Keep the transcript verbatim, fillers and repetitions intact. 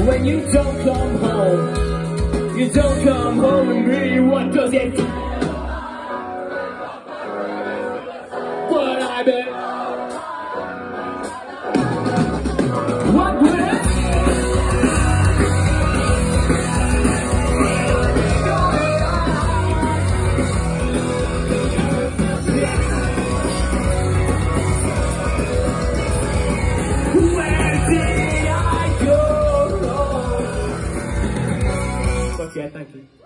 When you don't come home, you don't come home to me. What does it do? What I bet. What would it? Where did I go wrong? But yeah, thank you.